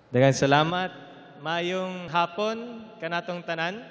Daghang salamat. Mayong hapon kanatong tanan.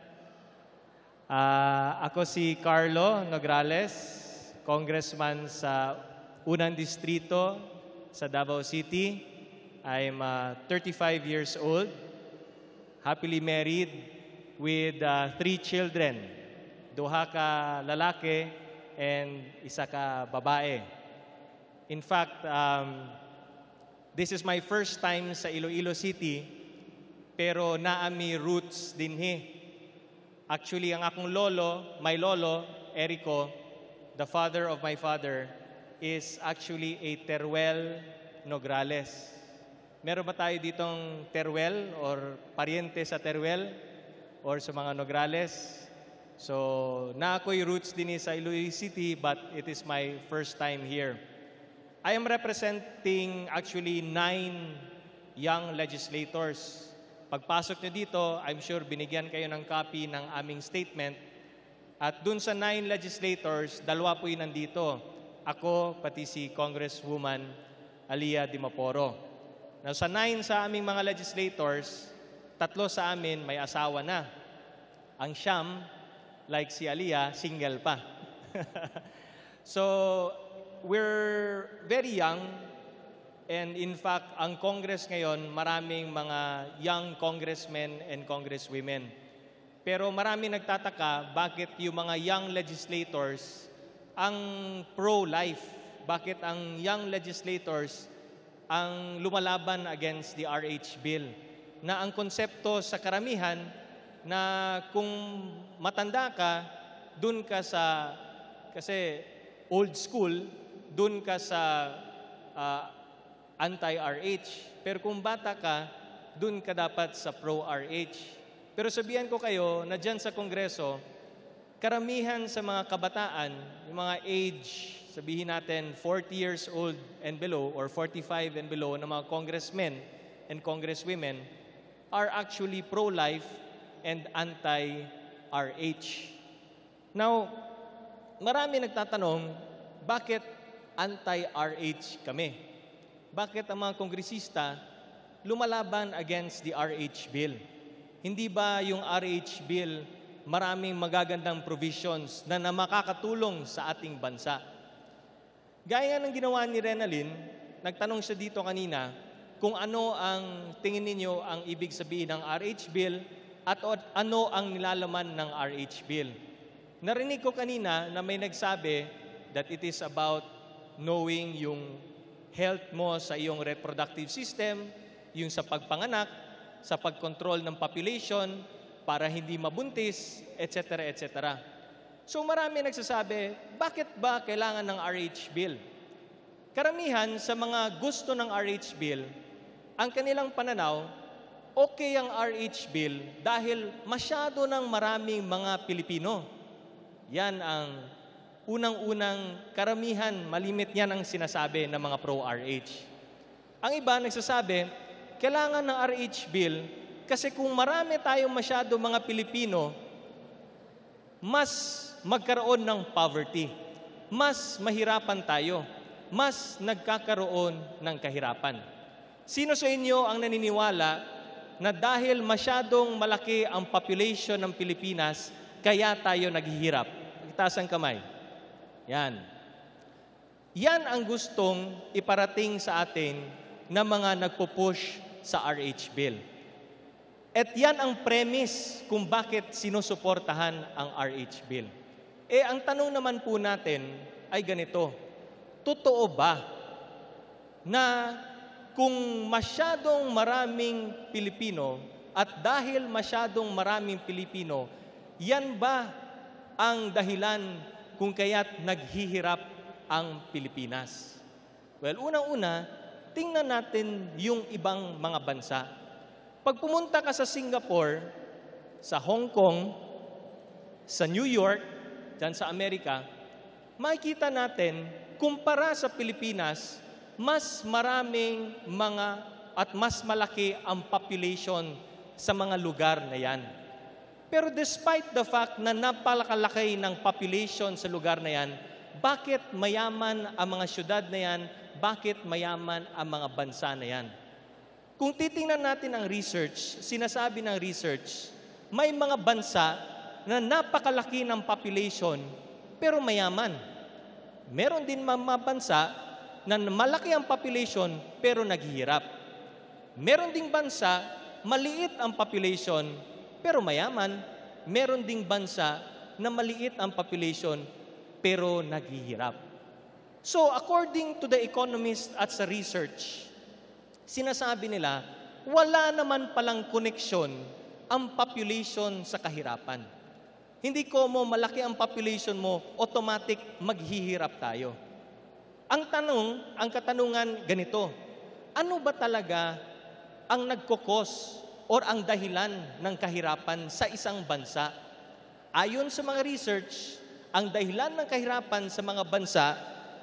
Ako si Carlo Nograles, congressman sa unang distrito sa Davao City. I'm 35 years old, happily married with 3 children. Duha ka lalaki and isa ka babae. In fact, this is my first time sa Iloilo City, pero naami roots dinhi. Actually, ang akong lolo, my lolo, Erico, the father of my father, is actually a Teruel Nograles. Meron ba tayo ditong Teruel or pariente sa Teruel or sa mga Nograles? So, na ako'y roots din sa Iloilo City, but it is my first time here. I am representing actually 9 young legislators. Pagpasok nyo dito, I'm sure binigyan kayo ng copy ng aming statement. At dun sa 9 legislators, 2 po yun nandito. Ako, pati si Congresswoman Alia Dimaporo. Now, sa 9 sa aming mga legislators, 3 sa amin may asawa na. Ang siyam, like si Alia, single pa. So, we're very young, and in fact, ang Congress ngayon, maraming mga young congressmen and congresswomen. Pero marami nagtataka bakit yung mga young legislators ang pro-life. Bakit ang young legislators ang lumalaban against the RH bill. Na ang konsepto sa karamihan na kung matanda ka, dun ka sa, kasi old school, dun ka sa anti-RH. Pero kung bata ka, dun ka dapat sa pro-RH. Pero sabihan ko kayo na dyan sa Kongreso, karamihan sa mga kabataan, yung mga age, sabihin natin 40 years old and below or 45 and below na mga congressmen and congresswomen are actually pro-life and anti-RH. Now, marami nagtatanong, bakit anti-RH kami? Bakit ang mga kongresista lumalaban against the RH bill? Hindi ba yung RH bill maraming magagandang provisions na makakatulong sa ating bansa? Gaya ng ginawa ni Renalyn, nagtanong siya dito kanina kung ano ang tingin ninyo ang ibig sabihin ng RH bill at ano ang nilalaman ng RH bill. Narinig ko kanina na may nagsabi that it is about knowing yung health mo sa iyong reproductive system, yung sa pagpanganak, sa pagkontrol ng population, para hindi mabuntis, etc. etc. So marami nagsasabi, bakit ba kailangan ng RH bill? Karamihan sa mga gusto ng RH bill, ang kanilang pananaw, okay ang RH bill dahil masyado ng maraming mga Pilipino. Yan ang unang-unang karamihan, malimit yan ang sinasabi ng mga pro-RH. Ang iba nagsasabi, kailangan ng RH bill kasi kung marami tayong masyado mga Pilipino, mas magkaroon ng poverty, mas mahirapan tayo, mas nagkakaroon ng kahirapan. Sino sa inyo ang naniniwala na dahil masyadong malaki ang population ng Pilipinas, kaya tayo naghihirap? Itaas ang kamay. Yan. Yan ang gustong iparating sa atin ng mga nagpo-push sa RH bill. At yan ang premise kung bakit sinusuportahan ang RH bill. Ang tanong naman po natin ay ganito, totoo ba na kung masyadong maraming Pilipino at dahil masyadong maraming Pilipino, yan ba ang dahilan kung kaya't naghihirap ang Pilipinas? Well, unang-una, tingnan natin yung ibang mga bansa. Pag pumunta ka sa Singapore, sa Hong Kong, sa New York, dyan sa Amerika, makikita natin, kumpara sa Pilipinas, mas maraming mga at mas malaki ang population sa mga lugar na yan. Pero despite the fact na napakalaki ng population sa lugar na yan, bakit mayaman ang mga syudad na yan? Bakit mayaman ang mga bansa na yan? Kung titingnan natin ang research, sinasabi ng research, may mga bansa na napakalaki ng population pero mayaman. Meron din mga bansa na malaki ang population pero naghihirap. Meron ding bansa, maliit ang population pero mayaman. Meron ding bansa na maliit ang population pero naghihirap. So according to the economists at sa research, sinasabi nila, wala naman palang koneksyon ang population sa kahirapan. Hindi ko mo malaki ang population mo, automatic maghihirap tayo. Ang katanungan ganito, ano ba talaga ang nagkokos or ang dahilan ng kahirapan sa isang bansa? Ayon sa mga research, ang dahilan ng kahirapan sa mga bansa,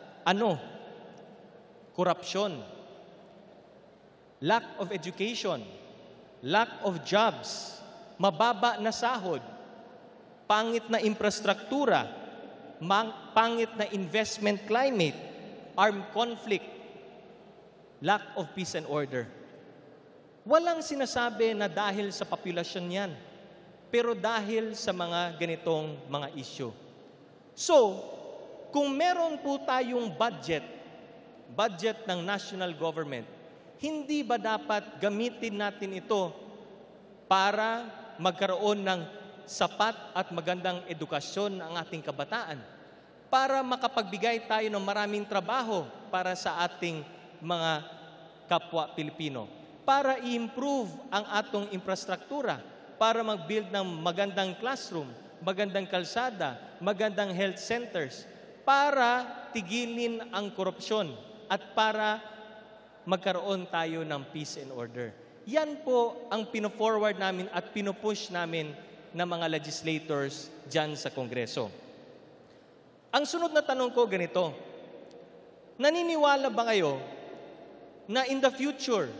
korupsyon, lack of education, lack of jobs, mababa na sahod, pangit na infrastruktura, pangit na investment climate, armed conflict, lack of peace and order. Walang sinasabi na dahil sa populasyon yan, pero dahil sa mga ganitong mga issue. So, kung meron po tayong budget ng national government, hindi ba dapat gamitin natin ito para magkaroon ng sapat at magandang edukasyon ang ating kabataan? Para makapagbigay tayo ng maraming trabaho para sa ating mga kapwa Pilipino? Para i-improve ang atong infrastruktura? Para mag-build ng magandang classroom, magandang kalsada, magandang health centers? Para tigilin ang korupsyon at para magkaroon tayo ng peace and order. Yan po ang pino-forward namin at pino-push namin ng mga legislators dyan sa Kongreso. Ang sunod na tanong ko ganito, naniniwala ba kayo na in the future,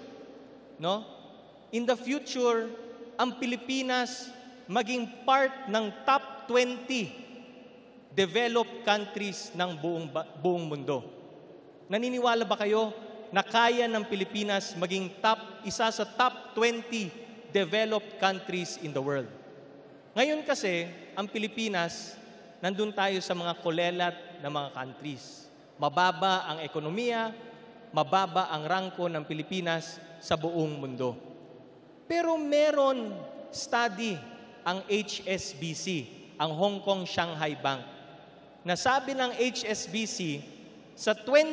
ang Pilipinas maging part ng top 20 developed countries ng buong mundo? Naniniwala ba kayo na kaya ng Pilipinas maging isa sa top 20 developed countries in the world? Ngayon kasi, ang Pilipinas, nandun tayo sa mga kulelat na mga countries. Mababa ang ekonomiya, mababa ang rangko ng Pilipinas sa buong mundo. Pero meron study ang HSBC, ang Hong Kong Shanghai Bank, na sabi ng HSBC, sa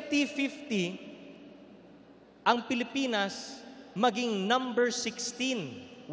2050, ang Pilipinas maging number 16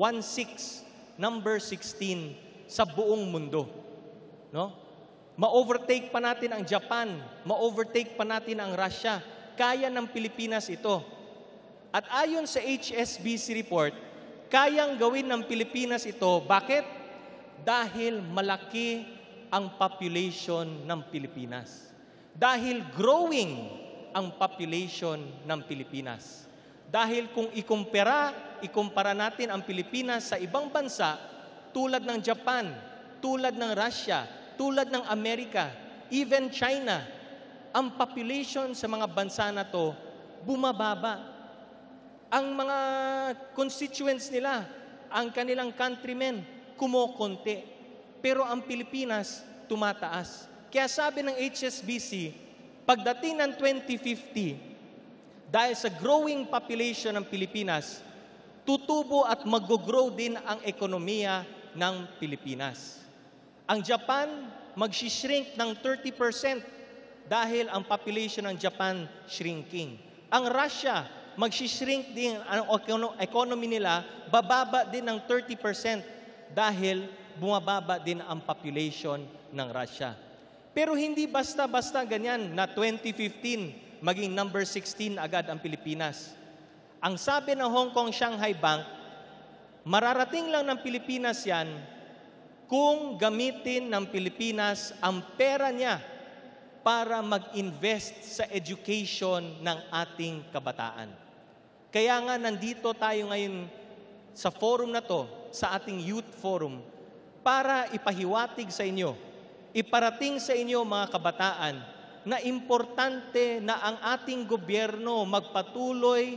sa buong mundo. Ma-overtake pa natin ang Japan, ma-overtake pa natin ang Russia. Kaya ng Pilipinas ito. At ayon sa HSBC report, kayang gawin ng Pilipinas ito. Bakit? Dahil malaki ang population ng Pilipinas. Dahil growing ang population ng Pilipinas. Dahil kung ikumpara natin ang Pilipinas sa ibang bansa, tulad ng Japan, tulad ng Russia, tulad ng Amerika, even China, ang population sa mga bansa na to bumababa. Ang mga constituents nila, ang kanilang countrymen, kumokonti. Pero ang Pilipinas, tumataas. Kaya sabi ng HSBC, pagdating ng 2050, dahil sa growing population ng Pilipinas, tutubo at mag-grow din ang ekonomiya ng Pilipinas. Ang Japan, mag-shrink ng 30% dahil ang population ng Japan shrinking. Ang Russia, mag-shrink din ang economy nila, bababa din ng 30% dahil bumababa din ang population ng Russia. Pero hindi basta-basta ganyan na 2015 maging number 16 agad ang Pilipinas. Ang sabi ng Hong Kong Shanghai Bank, mararating lang ng Pilipinas yan kung gamitin ng Pilipinas ang pera niya para mag-invest sa education ng ating kabataan. Kaya nga nandito tayo ngayon sa forum na to, sa ating youth forum, para ipahiwatig sa inyo, iparating sa inyo mga kabataan na importante na ang ating gobyerno magpatuloy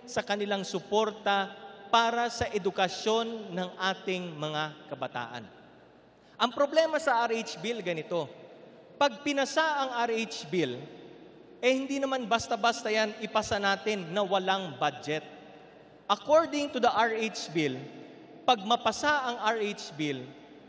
sa kanilang suporta para sa edukasyon ng ating mga kabataan. Ang problema sa RH Bill ganito, pag pinasa ang RH Bill, hindi naman basta-basta yan ipasa natin na walang budget. According to the RH Bill, pag mapasa ang RH Bill,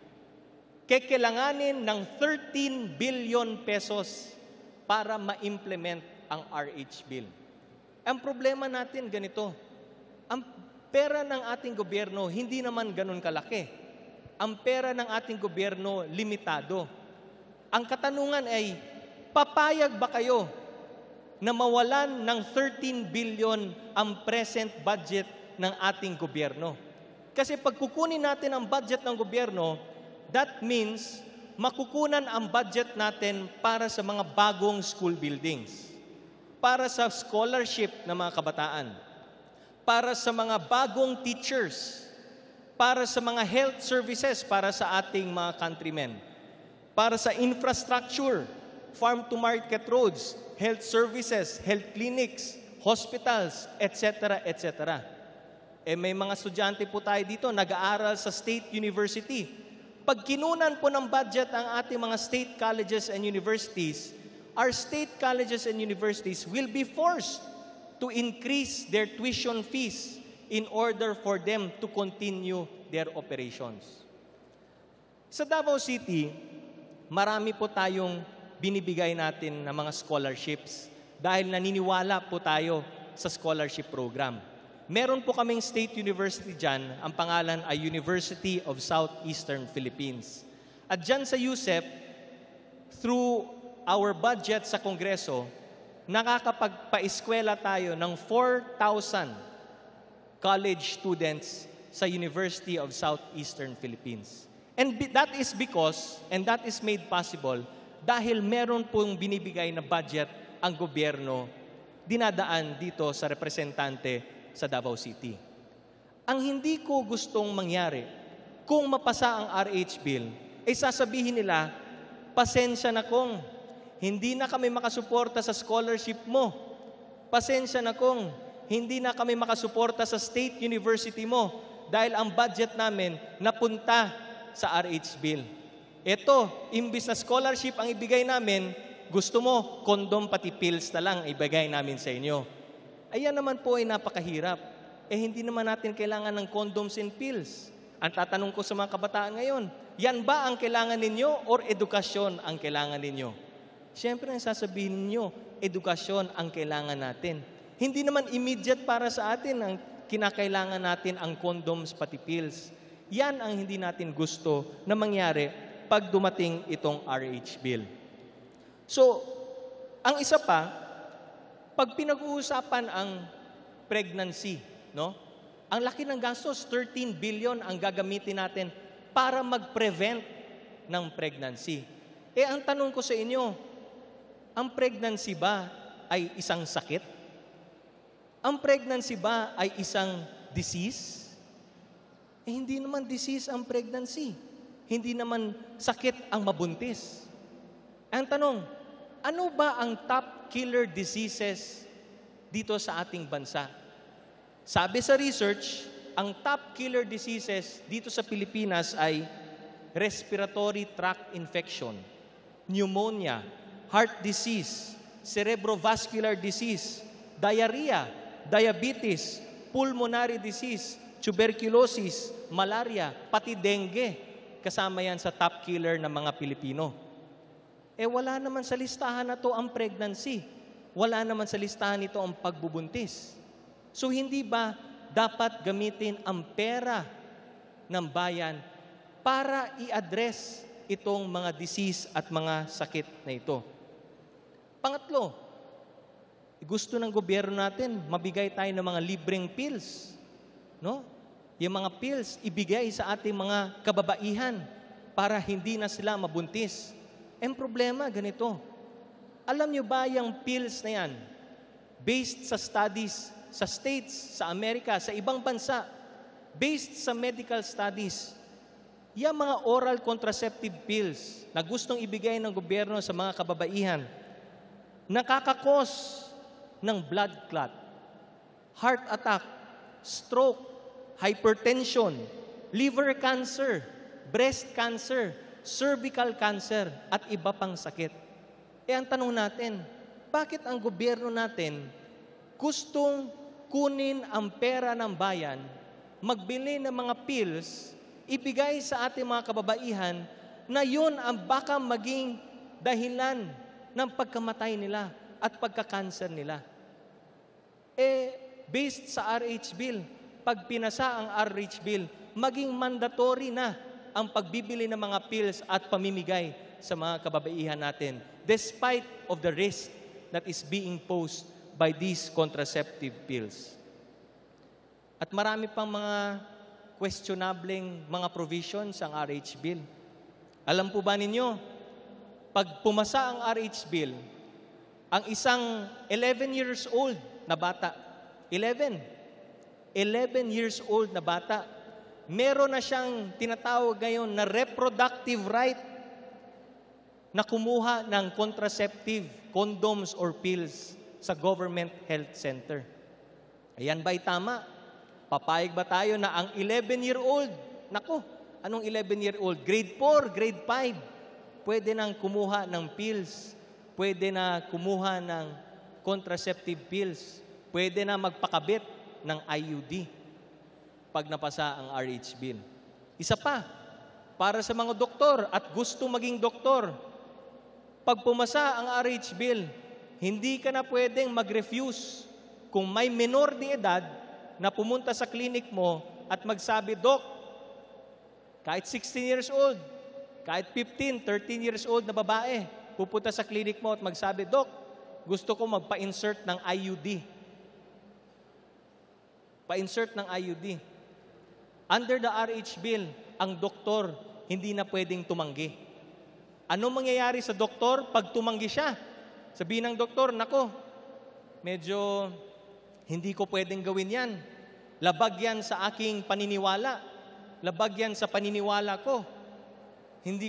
kailanganin ng 13 billion pesos para ma-implement ang RH Bill. Ang problema natin ganito, ang pera ng ating gobyerno hindi naman ganun kalaki. Ang pera ng ating gobyerno limitado. Ang katanungan ay, papayag ba kayo na mawalan ng 13 billion ang present budget ng ating gobyerno? Kasi pag kukunin natin ang budget ng gobyerno, that means makukunan ang budget natin para sa mga bagong school buildings, para sa scholarship ng mga kabataan, para sa mga bagong teachers, para sa mga health services para sa ating mga countrymen, para sa infrastructure, farm-to-market roads, health services, health clinics, hospitals, etc., etc. May mga estudyante po tayo dito nag-aaral sa state university. Pag kinunan po ng budget ang ating mga state colleges and universities, our state colleges and universities will be forced to increase their tuition fees in order for them to continue their operations. Sa Davao City, marami po tayong binibigay natin na mga scholarships dahil naniniwala po tayo sa scholarship program. Meron po kaming state university dyan, ang pangalan ay University of Southeastern Philippines. At dyan sa USEP, through our budget sa Kongreso, nakakapagpa-eskwela tayo ng 4,000 college students sa University of Southeastern Philippines. And that is because, and that is made possible, dahil meron pong binibigay na budget ang gobyerno dinadaan dito sa representante sa Davao City. Ang hindi ko gustong mangyari, kung mapasa ang RH Bill, ay sasabihin nila, pasensya na kung hindi na kami makasuporta sa scholarship mo. Pasensya na kung hindi na kami makasuporta sa state university mo dahil ang budget namin napunta sa RH Bill. Ito, imbis na scholarship ang ibigay namin, gusto mo, kondom pati pills na lang ibigay namin sa inyo. Ayan naman po ay napakahirap. Hindi naman natin kailangan ng condoms and pills. Ang tatanong ko sa mga kabataan ngayon, yan ba ang kailangan ninyo or edukasyon ang kailangan ninyo? Siyempre, ang sasabihin niyo, edukasyon ang kailangan natin. Hindi naman immediate para sa atin ang kinakailangan natin ang condoms pati pills. Yan ang hindi natin gusto na mangyari pag dumating itong RH Bill. So, ang isa pa, pag pinag-uusapan ang pregnancy, no? Ang laki ng gastos, 13 billion ang gagamitin natin para mag-prevent ng pregnancy. Ang tanong ko sa inyo, ang pregnancy ba ay isang sakit? Ang pregnancy ba ay isang disease? Hindi naman disease ang pregnancy. Hindi naman sakit ang mabuntis. Ang tanong, ano ba ang top killer diseases dito sa ating bansa? Sabi sa research, ang top killer diseases dito sa Pilipinas ay respiratory tract infection, pneumonia, heart disease, cerebrovascular disease, diarrhea, diabetes, pulmonary disease, tuberculosis, malaria, pati dengue. Kasama yan sa top killer ng mga Pilipino. Wala naman sa listahan na to ang pregnancy. Wala naman sa listahan nito ang pagbubuntis. So hindi ba dapat gamitin ang pera ng bayan para i-address itong mga disease at mga sakit na ito? Pangatlo, gusto ng gobyerno natin, mabigay tayo ng mga libreng pills. No? Yung mga pills, ibigay sa ating mga kababaihan para hindi na sila mabuntis. Ang problema, ganito. Alam nyo ba yung pills na yan, based sa studies sa States, sa Amerika, sa ibang bansa, based sa medical studies, yung mga oral contraceptive pills na gustong ibigay ng gobyerno sa mga kababaihan, nakakakos ng blood clot, heart attack, stroke, hypertension, liver cancer, breast cancer, cervical cancer, at iba pang sakit. Ang tanong natin, bakit ang gobyerno natin gustong kunin ang pera ng bayan, magbili ng mga pills, ibigay sa ating mga kababaihan na yun ang baka maging dahilan ng pagkamatay nila at pagka-cancer nila? Based sa RH Bill, pag pinasa ang RH Bill, maging mandatory na ang pagbibili ng mga pills at pamimigay sa mga kababaihan natin, despite of the risk that is being posed by these contraceptive pills. At marami pang mga questionableng mga provisions ang RH Bill. Alam po ba ninyo, pag pumasa ang RH Bill, ang isang 11 years old na bata, 11 years old na bata, meron na siyang tinatawag ngayon na reproductive right na kumuha ng contraceptive, condoms or pills sa government health center. Ayan ba'y tama? Papayag ba tayo na ang 11-year-old, naku, anong 11-year-old? Grade 4, grade 5, pwede nang kumuha ng pills, pwede na kumuha ng contraceptive pills, pwede na magpakabit ng IUD pag napasa ang RH Bill. Isa pa, para sa mga doktor at gusto maging doktor, pag pumasa ang RH Bill, hindi ka na pwedeng mag-refuse kung may minor de edad na pumunta sa clinic mo at magsabi, Doc, kahit 16 years old, kahit 15, 13 years old na babae, pupunta sa clinic mo at magsabi, Doc, gusto ko magpa-insert ng IUD. Pa-insert ng IUD. Under the RH Bill, ang doktor hindi na pwedeng tumanggi. Ano mangyayari sa doktor pag tumanggi siya? Sabihin ng doktor, nako, medyo hindi ko pwedeng gawin yan. Labag yan sa aking paniniwala. Labag yan sa paniniwala ko. Hindi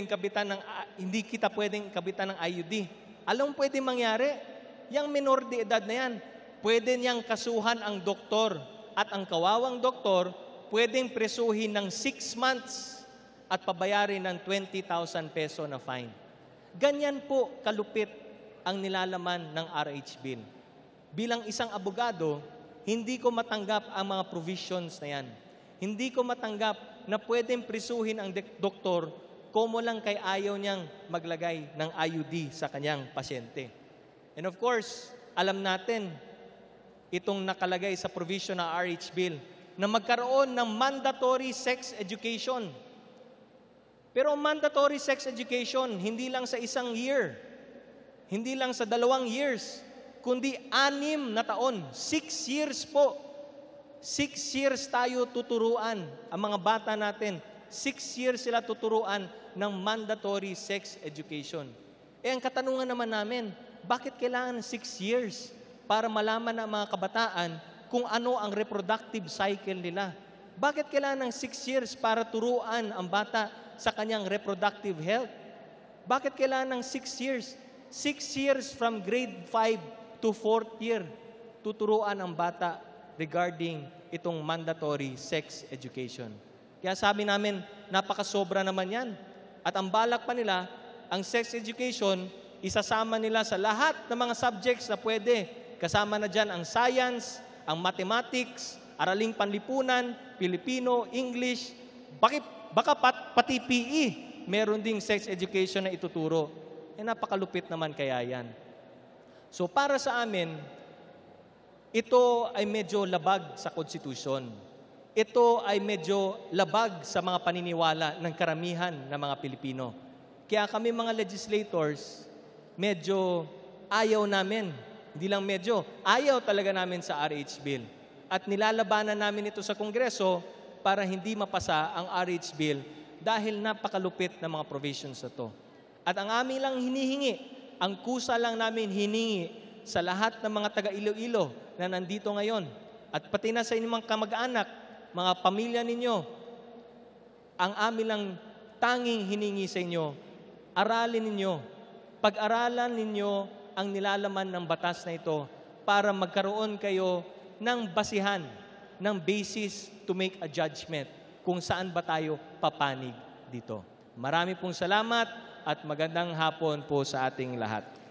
kita pwedeng kabitan ng IUD. Alam pwedeng mangyari? Yang minor de edad na yan, pwede niyang kasuhan ang doktor at ang kawawang doktor pwedeng presuhin ng 6 months at pabayarin ng 20,000 peso na fine. Ganyan po kalupit ang nilalaman ng RH Bill. Bilang isang abogado, hindi ko matanggap ang mga provisions na yan. Hindi ko matanggap na pwedeng prisuhin ang doktor kung lang kay ayaw niyang maglagay ng IUD sa kanyang pasyente. And of course, alam natin, itong nakalagay sa provision ng RH Bill, na magkaroon ng mandatory sex education. Pero mandatory sex education, hindi lang sa 1 year, hindi lang sa 2 years, kundi 6 na taon, 6 years po. 6 years tayo tuturuan, ang mga bata natin, 6 years sila tuturuan ng mandatory sex education. Ang katanungan naman namin, bakit kailangan ng 6 years para malaman ng mga kabataan kung ano ang reproductive cycle nila? Bakit kailangan ng 6 years para turuan ang bata sa kanyang reproductive health? Bakit kailangan ng 6 years? 6 years from grade 5 to 4th year, tuturuan ang bata regarding itong mandatory sex education. Kaya sabi namin, napakasobra naman yan. At ang balak pa nila, ang sex education, isasama nila sa lahat ng mga subjects na pwede. Kasama na dyan ang science, ang mathematics, araling panlipunan, Filipino, English, baka pati PE, meron ding sex education na ituturo. Napakalupit naman kaya yan. So para sa amin, ito ay medyo labag sa konstitusyon. Ito ay medyo labag sa mga paniniwala ng karamihan ng mga Pilipino. Kaya kami mga legislators, medyo ayaw namin. Hindi lang medyo, ayaw talaga namin sa RH Bill. At nilalabanan namin ito sa Kongreso para hindi mapasa ang RH Bill dahil napakalupit ng mga provisions na ito. At ang amin lang hinihingi, ang kusa lang namin hiningi sa lahat ng mga taga-Iloilo na nandito ngayon at pati na sa inyong kamag-anak, mga pamilya ninyo, ang amin lang tanging hiningi sa inyo, aralin ninyo, pag-aralan ninyo ang nilalaman ng batas na ito para magkaroon kayo ng basihan, ng basis to make a judgment kung saan ba tayo papanig dito. Marami pong salamat at magandang hapon po sa ating lahat.